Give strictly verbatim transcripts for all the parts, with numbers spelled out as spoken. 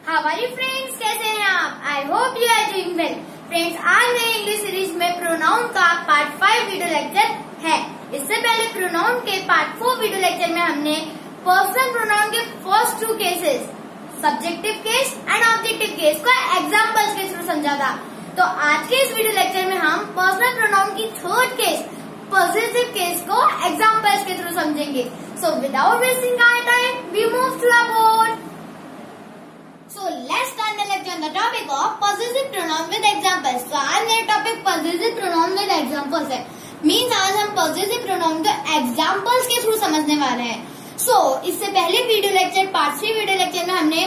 How are you friends, कैसे हैं आप? I hope you are doing well. Friends, आज नए इंग्लिश सीरीज में प्रोनाउन का पार्ट फाइव वीडियो लेक्चर है। इससे पहले प्रोनाउन के पार्ट फोर वीडियो लेक्चर में हमने पर्सनल प्रोनाउन के first two cases, subjective case and objective case को एग्जाम्पल्स के थ्रू समझा था। तो आज के इस वीडियो लेक्चर में हम पर्सनल प्रोनाउन की थर्ड केस, पॉजिटिव केस को एग्जाम्पल्स के थ्रू समझेंगे। So without wasting our time we move to our board. So let's start the lecture on the topic of possessive pronoun with examples. So आज मेरा topic possessive pronoun with examples है। Means आज हम possessive pronoun के examples के through समझने वाले हैं। So इससे पहले video lecture part three video lecture में हमने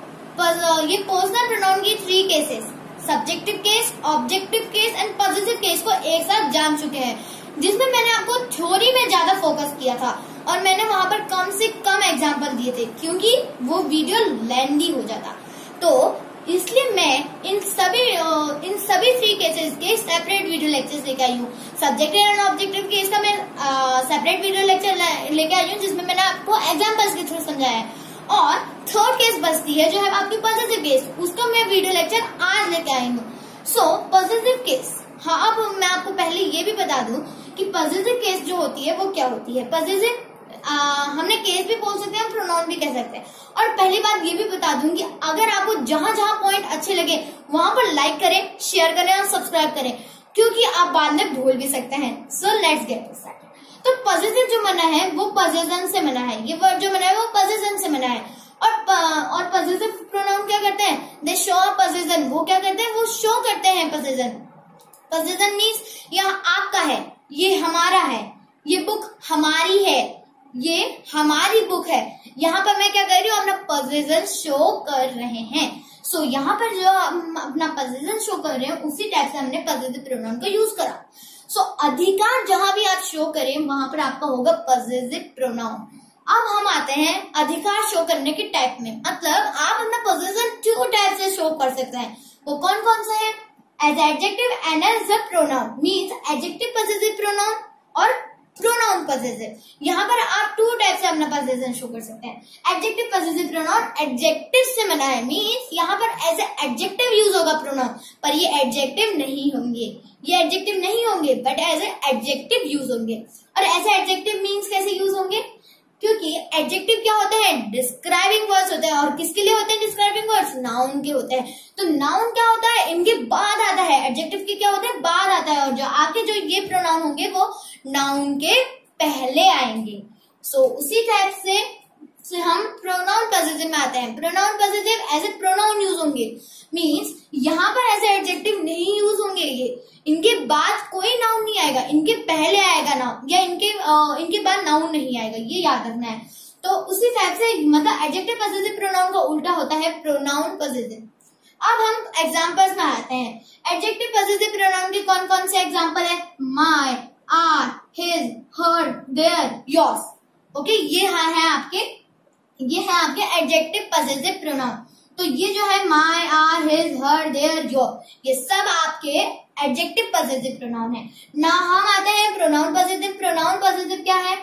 ये पर्सनल प्रोनाउन की three cases, subjective case, objective case and positive case को एक साथ जान चुके हैं, जिसमें मैंने आपको थ्योरी में ज्यादा फोकस किया था और मैंने वहां पर कम से कम एग्जाम्पल दिए थे क्योंकि वो वीडियो लेंदी हो जाता। तो इसलिए मैं इन सभी इन सभी थ्री केसेस के सेपरेट वीडियो लेक्चर्स लेके आई हूँ। सब्जेक्टिव एंड ऑब्जेक्टिव केस का मैं सेपरेट वीडियो लेक्चर लेके आई हूँ जिसमें मैंने आपको एग्जाम्पल्स के थ्रू समझाया है। और थर्ड केस बचती है जो है आपकी पॉजिटिव केस, उसका मैं वीडियो लेक्चर आज लेके आई हूँ। सो पॉजिटिव केस, हाँ अब मैं आपको पहले ये भी बता दूं कि पॉजिटिव केस जो होती है वो क्या होती है। पॉजिटिव हमने केस भी बोल सकते हैं, प्रोनाउन भी कह सकते हैं। और पहली बात ये भी बता दूं कि अगर आपको जहां जहां पॉइंट अच्छे लगे वहां पर लाइक करें, शेयर करें और सब्सक्राइब करें क्योंकि आप बाद में भूल भी सकते हैं। So let's get started. तो पॉजिटिव जो मना है वो पोजेशन से मना है, ये वर्ड जो मना है वो पोजेशन से मना है। और और पॉजिटिव प्रोनाउन क्या करते हैं, दे शो पोजेशन, वो क्या करते हैं, वो शो करते हैं पोजेशन। पोजेशन मीन्स यह आपका है, ये हमारा है, ये बुक हमारी है, ये हमारी बुक है। यहाँ पर मैं क्या कर रही हूँ, अपना पोजीशन शो कर रहे हैं। सो so, यहाँ पर जो हम अपना पोजीशन शो कर रहे हैं उसी टाइप से हमने पॉजिटिव प्रोनाउन का यूज करा। सो so, अधिकार जहां भी आप शो करें वहां पर आपका होगा पॉजिटिव प्रोनाउन। अब हम आते हैं अधिकार शो करने के टाइप में, मतलब आप अपना पोजीशन टू टाइप से शो कर सकते हैं। वो कौन कौन से हैं, as adjective and as a pronoun. Means adjective positive pronoun और प्रोनाउन पॉजिटिव। यहाँ पर आप टू टाइप से अपना पोजीशन शो कर सकते हैं। एडजेक्टिव पॉजिटिव प्रोनाउन एडजेक्टिव से मना है, मीन्स यहाँ पर एज ए एडजेक्टिव यूज होगा प्रोनाउन, पर ये एडजेक्टिव नहीं होंगे, ये एडजेक्टिव नहीं होंगे but as a adjective use होंगे। और ऐसे एडजेक्टिव मीन्स कैसे यूज होंगे, क्योंकि एडजेक्टिव क्या होते हैं, डिस्क्राइबिंग वर्ड्स होते हैं। और किसके लिए होते हैं डिस्क्राइबिंग वर्ड्स, नाउन के होते हैं। तो नाउन क्या होता है, इनके बाद आता है, एडजेक्टिव के क्या होते हैं, बाद आता है। और जो आके जो ये प्रोनाउन होंगे वो नाउन के पहले आएंगे। सो so, उसी टाइप से, से हम प्रोनाउन पॉजिटिव में आते हैं। Pronoun positive as a pronoun use होंगे, मीन्स यहाँ पर ऐसे एडजेक्टिव नहीं यूज होंगे, ये इनके बाद कोई नाउन नहीं आएगा, इनके पहले आएगा नाउन, या इनके आ, इनके बाद नाउन नहीं आएगा, ये याद रखना है। तो उसी टाइप से मतलब एडजेक्टिव पॉजिटिव प्रोनाउन का उल्टा होता है प्रोनाउन पॉजिटिव। अब हम एग्जाम्पल्स में आते हैं। एडजेक्टिव पॉजिटिव प्रोनाउन के कौन कौन से एग्जाम्पल है, my, our, his, her, their, yours. Okay, ये हाँ है आपके ये है आपके एडजेक्टिव पॉजिटिव प्रोनाउन। तो ये जो है my, our, his, her, their, your, ये सब आपके एडजेक्टिव पॉजिटिव प्रोनाउन है ना। हम आते हैं प्रोनाउन पॉजिटिव। प्रोनाउन पॉजिटिव क्या है,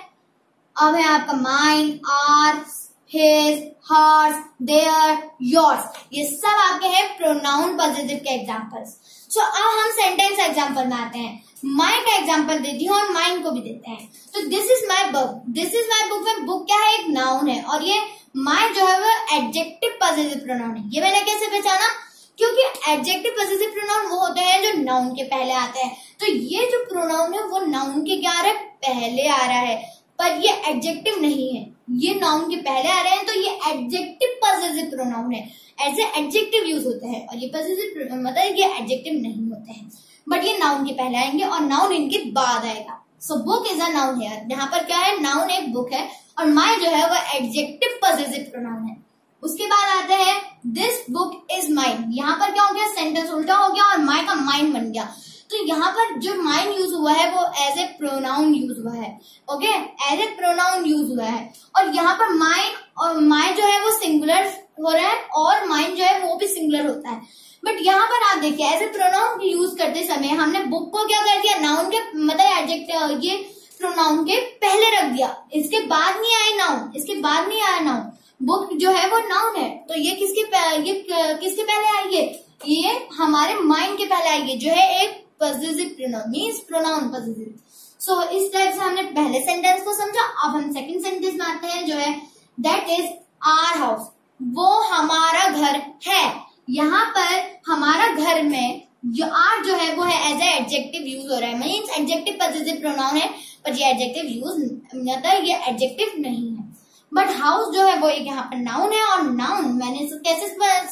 अब है आपका mine, our, his, hers, their, yours, ये सब आपके हैं प्रोनाउन पॉजिटिव के एग्जांपल्स। सो so, अब हम सेंटेंस एग्जांपल में आते हैं। माई का एग्जांपल देती हूँ और माइन को भी देते हैं। तो this is my book, this is my book में बुक क्या है, एक नाउन है, और ये माई जो है वो एडजेक्टिव पॉजिटिव प्रोनाउन है। ये मैंने कैसे पहचाना, क्योंकि एडजेक्टिव पॉजिटिव प्रोनाउन वो होते हैं जो नाउन के पहले आते हैं। तो ये जो प्रोनाउन है वो नाउन के क्या आ रहा है, पहले आ रहा है, पर ये एडजेक्टिव नहीं है, ये नाउन के पहले आ रहे हैं। तो ये एडजेक्टिव पॉजिटिव प्रोनाउन है, ऐसे एडजेक्टिव यूज होते हैं। और ये पॉजिटिव मतलब ये एडजेक्टिव नहीं होते हैं, बट ये नाउन के पहले आएंगे और नाउन इनके बाद आएगा। So book is a noun है, यहाँ पर क्या है, नाउन एक बुक है, और माई जो है वो एडजेक्टिव पॉजिटिव प्रोनाउन है। उसके बाद आते हैं दिस बुक इज माइन, यहाँ पर क्या हो गया, सेंटेंस उल्टा हो गया और माई का माइन बन गया। तो यहाँ पर जो माइन यूज हुआ है वो एज ए प्रोनाउन यूज हुआ है। Okay, as a pronoun use हुआ है। और यहाँ पर माइन और माई जो है वो सिंगुलर हो रहा है और माइन जो है वो भी सिंगुलर होता है। बट यहाँ पर आप देखिए एज ए प्रोनाउन यूज करते समय हमने बुक को क्या कर दिया, नाउन के मतलब एडजेक्टिव ये प्रोनाउन के पहले रख दिया, इसके बाद नहीं आए नाउन, इसके बाद नहीं आया नाउन। बुक जो है वो नाउन है, तो ये किसके ये किसके पहले आएगी? ये हमारे माइंड के पहले आएगी, जो है एक positive pronoun, means pronoun positive. So इस टाइप से हमने पहले सेंटेंस को समझा। अब हम सेकंड सेंटेंस में आते हैं, जो है दैट इज आवर हाउस, वो हमारा घर है। यहाँ पर हमारा घर में जो आर जो है वो है एज ए एडजेक्टिव यूज हो रहा है, मींस एडजेक्टिव पॉजिटिव प्रोनाउन है, पर ये एडजेक्टिव यूज मतलब ये एडजेक्टिव नहीं है। बट हाउस जो है वो एक यहाँ पर नाउन है, और नाउन मैंने कैसे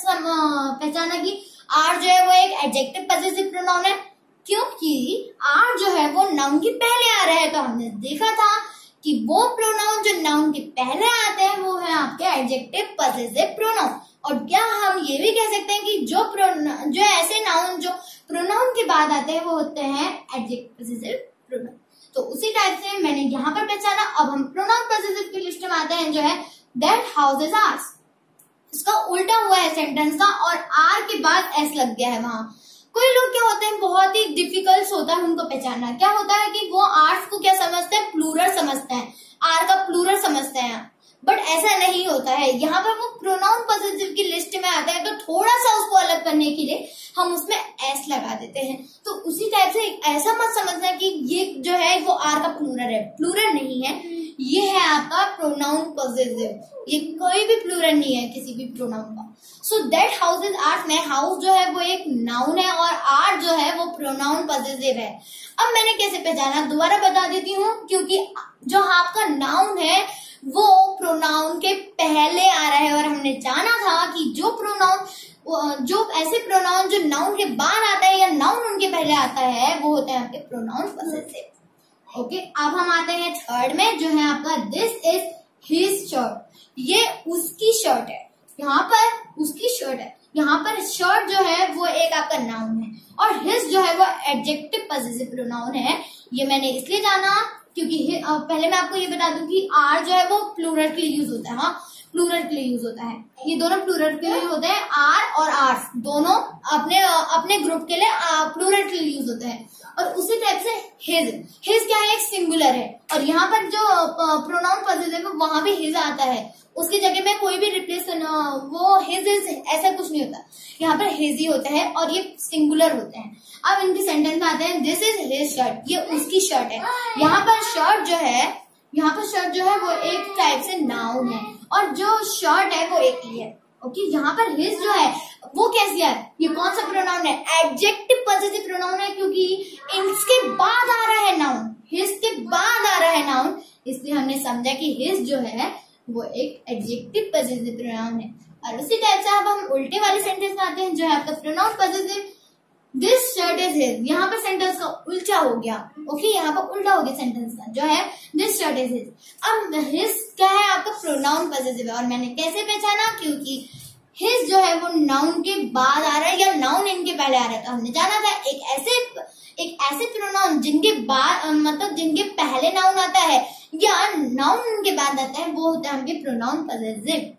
पहचाना कि आर जो है वो एक एडजेक्टिव पॉजिटिव प्रोनाउन है, क्योंकि आर जो है वो नाउन के पहले आ रहा है। तो हमने देखा था कि वो प्रोनाउन जो नाउन के पहले आते हैं वो है आपके एडजेक्टिव पॉजिटिव प्रोनाउन। और क्या हम ये भी कह सकते हैं कि जो जो ऐसे नाउन जो प्रोनाउन के बाद आते हैं वो होते हैं एडजेक्टिव पॉजिटिव प्रोनाउन। तो उसी टाइप से मैंने यहाँ पर पहचाना। अब हम प्रोनाउन पॉजिटिव की लिस्ट में आते हैं, जो है दैट हाउस इज आवर्स। इसका उल्टा हुआ है सेंटेंस का, और आर के बाद एस लग गया है वहां। कोई लोग क्या होते हैं, बहुत ही डिफिकल्ट होता है उनको पहचानना। क्या होता है कि वो आर्स को क्या समझते हैं, प्लूरल समझते हैं, आर का प्लूरल समझते हैं, बट ऐसा नहीं होता है। यहाँ पर वो प्रोनाउन पॉजिटिव की लिस्ट में आता है, तो थोड़ा सा उसको अलग करने के लिए हम उसमें एस लगा देते हैं। तो उसी टाइप से ऐसा मत समझना कि ये जो है वो आर का प्लूरल है, प्लूरल नहीं है, ये है आपका प्रोनाउन पॉजिटिव। ये कोई भी प्लूरल नहीं है किसी भी प्रोनाउन का। So that house is ours में हाउस जो है वो एक नाउन है, और आर जो है वो प्रोनाउन पॉजिटिव है। अब मैंने कैसे पहचाना, दोबारा बता देती हूँ, क्योंकि जो आपका नाउन है वो प्रोनाउन के पहले आ रहा है, और हमने जाना था कि जो प्रोनाउन जो ऐसे प्रोनाउन जो नाउन के बाद आता है या नाउन उनके पहले आता है वो होता है आपके प्रोनाउन पॉजिटिव। ओके, अब हम आते हैं थर्ड में, जो है आपका दिस इज हिज शर्ट। ये उसकी शर्ट है, यहाँ पर उसकी शर्ट है। यहाँ पर शर्ट जो है वो एक आपका नाउन है, और हिज जो है वो एडजेक्टिव पॉजिटिव प्रोनाउन है। ये मैंने इसलिए जाना क्योंकि पहले मैं आपको ये बता दूं कि आर जो है वो प्लूरल के लिए यूज होता है। हाँ, प्लूरल के लिए यूज होता है, ये दोनों प्लूरल के लिए होते हैं। आर और आर्स दोनों अपने अपने ग्रुप के लिए प्लूरल के लिए यूज होते हैं। और उसी टाइप से हिज, हिज क्या है, एक सिंगुलर है, और यहाँ पर जो प्रोनाउन पॉजिटिव है वहां भी हिज आता है, उसकी जगह में कोई भी रिप्लेस करना, वो हिज इज ऐसा कुछ नहीं होता, यहाँ पर हिज ही होता है, और ये सिंगुलर होते हैं। अब इनके सेंटेंस में आते हैं, दिस इज हिज शर्ट, ये उसकी शर्ट है। यहाँ पर शर्ट जो है, यहाँ पर शर्ट जो है वो एक टाइप से नाउन है, और जो शर्ट है वो एक ही है। ओके, यहाँ पर हिज जो है वो कैसे है, ये कौन सा प्रोनाउन है, एडजेक्टिव पॉजिटिव प्रोनाउन है, क्योंकि इसके बाद आ रहा है नाउन, हिज के बाद आ रहा है नाउन, इसलिए हमने समझा कि हिज जो है वो एक एडजेक्टिव पॉजिटिव प्रोनाउन है। और उसी टाइप से अब हम उल्टे वाले सेंटेंस में आते हैं, जो है आपका pronoun positive this shirt is his. यहाँ पर सेंटेंस का उल्टा हो गया। ओके, यहाँ पर उल्टा हो गया सेंटेंस का, जो है दिस शर्ट इज हिज। अब हिज क्या है, आपका प्रोनाउन पॉजिटिव है, और मैंने कैसे पहचाना, क्योंकि हिज जो है वो नाउन के बाद आ रहा है या नाउन इनके पहले आ रहा है। तो हमने जाना था एक ऐसे एक ऐसे प्रोनाउन जिनके बाद मतलब जिनके पहले नाउन आता है या नाउन उनके बाद आता है, वो होता है उनके प्रोनाउन पॉजिटिव।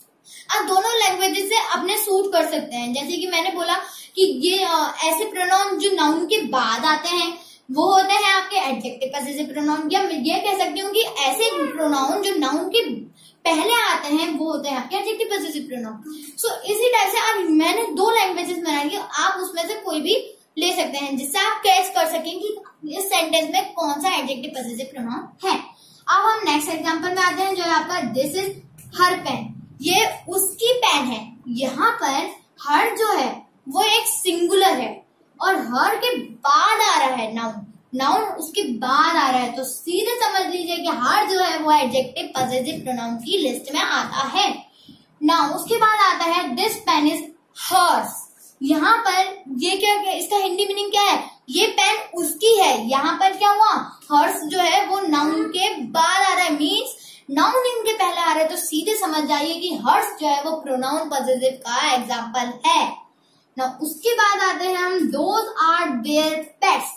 आप दोनों लैंग्वेजेस से अपने सूट कर सकते हैं। जैसे कि मैंने बोला कि ये आ, ऐसे प्रोनाउन जो नाउन के बाद आते हैं वो होते हैं आपके एडजेक्टिव पॉजिटिव प्रोनाउन, या मैं ये कह सकती हूँ कि ऐसे प्रोनाउन जो नाउन के पहले आते हैं वो होते हैं आपके एडजेक्टिव पॉजिटिव प्रोनाउन। सो इसी टाइप से आप मैंने दो लैंग्वेजेस बनाई है, आप उसमें से कोई भी ले सकते हैं जिससे आप कैच कर सकें कि इस सेंटेंस में कौन सा एडजेक्टिव पॉजिटिव प्रोनाउन है। अब हम नेक्स्ट एग्जांपल में आते हैं, जो है आपका दिस इज हर पेन, ये उसकी पेन है। यहाँ पर हर जो है वो एक सिंगुलर है, और हर के बाद आ रहा है नाउन, नाउन उसके बाद आ रहा है, तो सीधे समझ लीजिए कि हर जो है वो एडजेक्टिव पॉजिटिव प्रोनाउन की लिस्ट में आता है। नाउ उसके बाद आता है दिस पेन इज हर्स। यहाँ पर ये क्या, क्या इसका हिंदी मीनिंग क्या है, ये पेन उसकी है। यहाँ पर क्या हुआ, हर्स जो है वो नाउन के बाद आ रहा है, मीन्स नाउन इनके पहले आ रहा है, तो सीधे समझ जाइए कि हर्स जो है वो प्रोनाउन पॉजिटिव का एग्जाम्पल है। ना उसके बाद आते हैं हम दोज आर देयर पेट्स,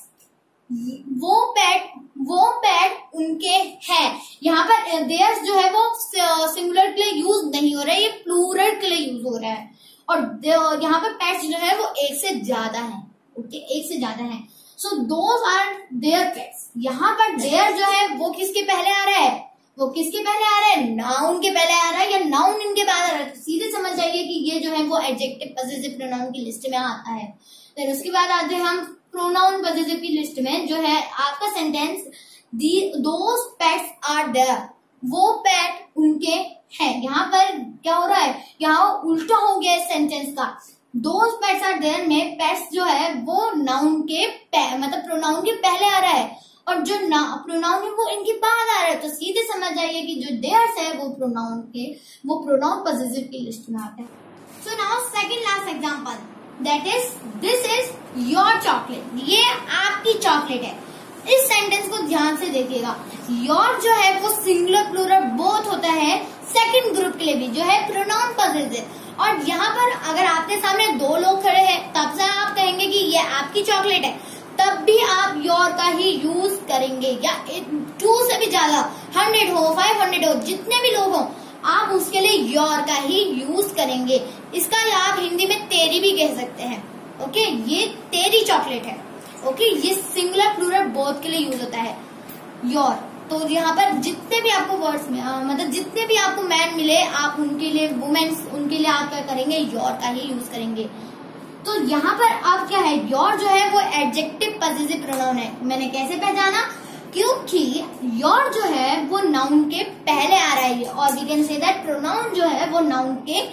वो पेट वो पेट उनके हैं। यहाँ पर देयर जो है वो सिंगुलर के लिए यूज नहीं हो रहा है, ये प्लूरल के लिए यूज हो रहा है, और यहाँ पर पेट्स जो है वो एक से ज्यादा है। ओके, एक से ज्यादा है। So those are their pets, यहाँ पर देयर जो है वो किसके पहले आ रहा है, वो किसके पहले आ रहा है, नाउन के पहले आ रहा है या नाउन इनके बाद आ रहा है। तो सीधे समझ जाइए कि ये जो है वो एडजेक्टिव पॉसेसिव प्रोनाउन की लिस्ट में आता है। फिर उसके बाद आते हैं हम प्रोनाउन पॉसेसिव की लिस्ट में, जो है आपका sentence the those pets are their, वो पेट उनके हैं। यहाँ पर क्या हो रहा है, यहाँ उल्टा हो गया इस सेंटेंस का। दोज पेट्स आर देयर में पेट्स जो है वो नाउन के मतलब प्रोनाउन के पहले आ रहा है और जो प्रोनाउन है वो इनके बाद आ रहा है। तो सीधे समझ जाइए कि जो देयर्स है वो प्रोनाउन के वो प्रोनाउन पॉसेसिव की लिस्ट में आता है। So now second last example, that is this is your chocolate, ये आपकी चॉकलेट है। इस सेंटेंस को ध्यान से देखिएगा, योर जो है वो सिंगुलर प्लूरल बोथ होता है सेकंड ग्रुप के लिए भी, जो है प्रोनाउन पॉसेसिव। और यहाँ पर अगर आपके सामने दो लोग खड़े हैं तब से आप कहेंगे कि ये आपकी चॉकलेट है, तब भी आप योर का ही यूज करेंगे। या टू से भी ज्यादा, हंड्रेड हो, फाइव हंड्रेड हो, जितने भी लोग हो, आप उसके लिए योर का ही यूज करेंगे। इसका आप हिंदी में तेरी भी कह सकते हैं। ओके, ये तेरी चॉकलेट है। ओके, ये सिंगुलर प्लूरल बोथ के लिए यूज होता है योर। तो यहाँ पर जितने भी आपको वर्ड्स में आ, मतलब जितने भी आपको मैन मिले, आप उनके लिए वुमेन्स, उनके लिए आप क्या करेंगे, योर का ही यूज करेंगे। तो यहाँ पर आप क्या है, योर जो है वो एडजेक्टिव पॉसेसिव प्रोनाउन है। मैंने कैसे पहचाना, क्योंकि योर जो है वो नाउन के पहले आ रहा है और we can say that pronoun जो है वो नाउन के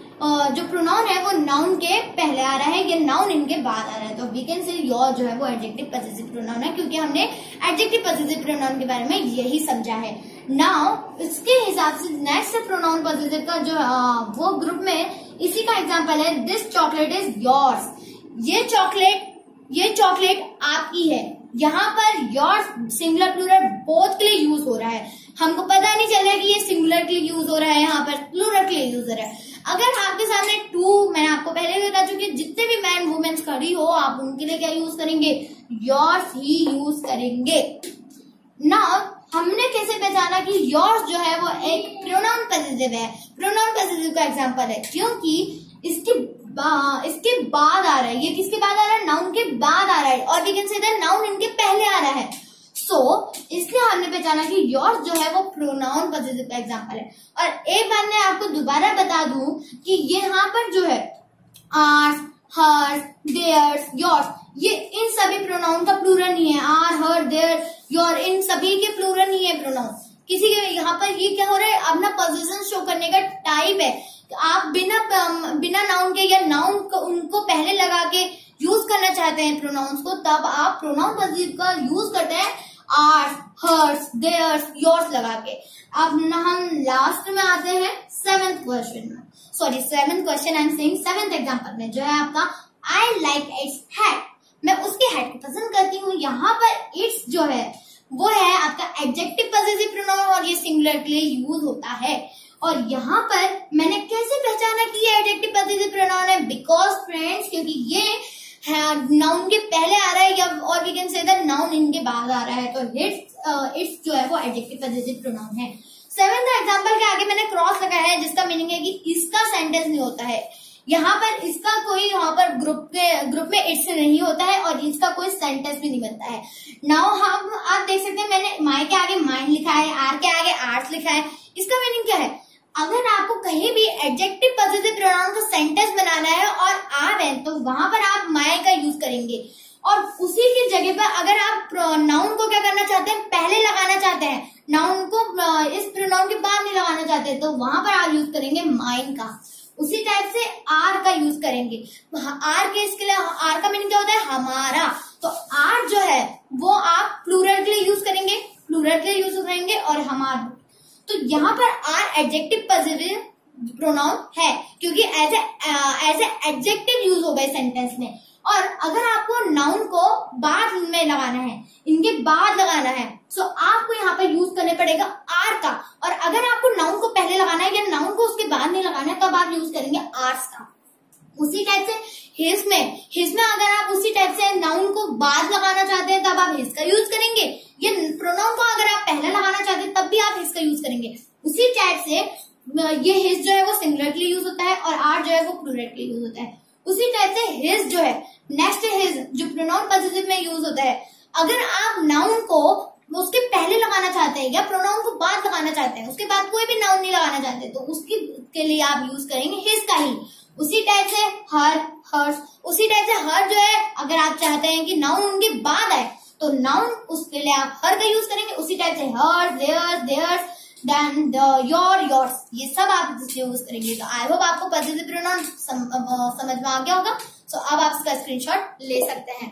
जो प्रोनाउन है वो नाउन के पहले आ रहा है, ये नाउन इनके बाद आ रहा है। तो वी कैन से योर जो है वो एडजेक्टिव पॉसेसिव प्रोनाउन है, क्योंकि हमने एडजेक्टिव पॉसेसिव प्रोनाउन के बारे में यही समझा है। नाउ इसके हिसाब से नेक्स्ट प्रोनाउन पॉसेसिव का जो आ, वो ग्रुप में इसी का एग्जांपल है, दिस चॉकलेट इज योर्स, ये चॉकलेट ये चॉकलेट आपकी है। यहाँ पर योर्स सिंगुलर प्लूरल बोथ के लिए यूज हो रहा है। हमको पता नहीं चल रहा है कि ये सिंगुलर के लिए यूज हो रहा है, यहाँ पर प्लूरल के लिए यूज हो रहा है। अगर आपके सामने टू, मैंने आपको पहले भी बता चुकी, जितने भी मैन वुमेन्स खड़ी हो, आप उनके लिए क्या यूज करेंगे, योर्स ही यूज करेंगे। नाउ हमने कैसे पहचाना कि योर्स जो है वो एक प्रोनाउन पॉसेसिव है, प्रोनाउन पॉसेसिव का एग्जांपल है, क्योंकि इसके बा, इसके बाद आ रहा है। ये किसके बाद आ रहा है, नाउन के बाद आ रहा है, और we can say that noun इनके पहले आ रहा है। सो so, इसलिए हमने पहचाना कि योर्स जो है वो प्रोनाउन पॉसेसिव का एग्जांपल है। और एक बात मैं आपको दोबारा बता दूं कि ये यहाँ पर जो है आर्स, हर्स, देयर्स, योर्स, ये इन सभी प्रोनाउन का प्लूरल नहीं है। आर, हर, देयर, योर, इन सभी के प्लूरल नहीं है प्रोनाउन किसी के। यहाँ पर ये क्या हो रहा है, अपना पोजीशन शो करने का टाइप है। आप बिना बिना नाउन के या नाउन को उनको पहले लगा के यूज करना चाहते हैं प्रोनाउंस को, तब आप प्रोनाउन पॉसेसिव का यूज करते हैं आर्स, हर्स, देयर्स, योर्स लगा के। अब हम लास्ट में आते हैं सेवेंथ क्वेश्चन में, sorry seventh question I am saying seventh example में, जो है आपका आई लाइक इट्स हैट, मैं उसके हैट को पसंद करती हूँ। यहाँ पर इट्स जो है वो है आपका एडजेक्टिव पॉसेसिव प्रोनाउन और ये सिंगुलर के लिए यूज होता है। और यहाँ पर मैंने कैसे पहचाना कि ये एडजेक्टिव पॉसेसिव प्रोनाउन है, बिकॉज फ्रेंड्स, क्योंकि ये नाउन के पहले आ रहा है, या और we can say that noun इनके बाद आ रहा है। तो इट्स इट्स जो है वो एडजेक्टिव पॉसेसिव प्रोनाउन है। सेवेंथ एग्जांपल के आगे मैंने क्रॉस लगाया है, जिसका मीनिंग है कि इसका सेंटेंस नहीं होता है। यहाँ पर इसका कोई यहाँ पर ग्रुप के ग्रुप में इट्स नहीं होता है और इसका कोई सेंटेंस भी नहीं बनता है। नाउ हम आप देख सकते हैं, मैंने माई के आगे माइंड लिखा है, आर के आगे आर्ट्स लिखा है। इसका मीनिंग क्या है, अगर आपको कहीं भी एडजेक्टिव पॉसेसिव प्रोनाउन का सेंटेंस बनाना है और आर है, तो वहां पर आप माई का यूज करेंगे। और उसी की जगह पर अगर आप नाउन को क्या करना चाहते हैं, पहले लगाना चाहते हैं, नाउन को इस प्रोनाउन के बाद नहीं लगाना चाहते, तो वहां पर आप यूज करेंगे माइंड का। उसी टाइप से आर का यूज करेंगे। आर के इसके लिए आर का मीनिंग क्या होता है, हमारा। तो आर जो है वो आप प्लूरल के लिए यूज करेंगे, प्लूरल के लिए यूज करेंगे और हमारा। तो यहाँ पर आर एडजेक्टिव पॉसेसिव प्रोनाउन है, क्योंकि as as a adjective use होगा सेंटेंस में। और अगर आपको नाउन को बाद में लगाना है, इनके बाद लगाना है, तो आपको यहाँ पर यूज करने पड़ेगा आर का। और अगर आपको नाउन को पहले लगाना है या नाउन को उसके बाद नहीं लगाना है, तब आप यूज करेंगे आर्स का। उसी टाइप से हिज में हिज में अगर आप उसी टाइप से नाउन को बाद लगाना चाहते हैं, तब आप हिज का यूज करेंगे। ये प्रोनाउन को अगर आप पहले लगाना चाहते हैं, तब भी आप हिज का यूज करेंगे। उसी टाइप से ये हिज जो है वो सिंगुलर के लिए यूज होता है और आर जो है वो प्लूरल के लिए यूज होता है। उसी टाइप से हिज जो है, नेक्स्ट हिज जो प्रोनाउन पॉसेसिव में यूज होता है। अगर आप नाउन को वो उसके पहले लगाना चाहते हैं या प्रोनाउन को बाद लगाना चाहते हैं, उसके बाद कोई भी नाउन नहीं लगाना चाहते, तो उसके के लिए आप यूज करेंगे हिज का ही। उसी टाइप से हर, हर्स, उसी टाइप से हर जो है अगर आप चाहते हैं कि नाउन उनके बाद आए तो नाउन उसके लिए आप हर का यूज करेंगे। उसी टाइप से her, theirs, theirs, then your, yours, ये सब आप यूज करेंगे। तो आई होप आपको पॉजिटिव प्रोनाउन समझ में आ गया होगा। सो अब आप इसका स्क्रीनशॉट ले सकते हैं।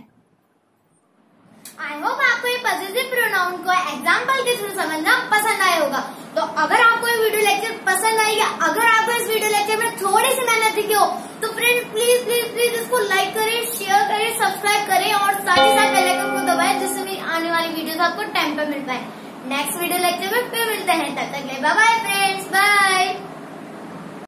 आई होप आपको ये पॉजिटिव प्रोनाउन को एग्जाम्पल के थ्रू समझना पसंद आया होगा। तो अगर आपको ये वीडियो लेक्चर पसंद आई या अगर आपको इस वीडियो लेक्चर में थोड़ी सी मेहनत दिखी हो तो फ्रेंड्स प्लीज प्लीज प्लीज इसको लाइक करें, शेयर करें, सब्सक्राइब करें और साथ ही साथ बेल आइकन को दबाएं जिससे मेरी आने वाली वीडियोस आपको टाइम पे मिल पाए। नेक्स्ट वीडियो लेक्चर में फिर मिलते हैं, तब तक के लिए बाय बाय फ्रेंड्स, बाय।